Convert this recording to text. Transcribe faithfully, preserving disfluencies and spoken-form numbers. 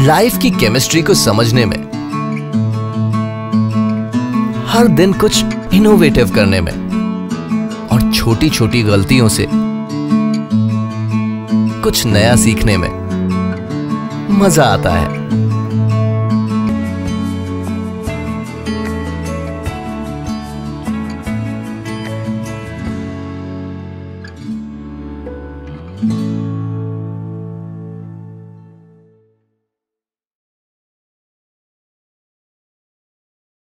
Life की chemistry को समझने में, हर दिन कुछ इनोवेटिव करने में और छोटी छोटी गलतियों से कुछ नया सीखने में मजा आता है। Mm-hmm.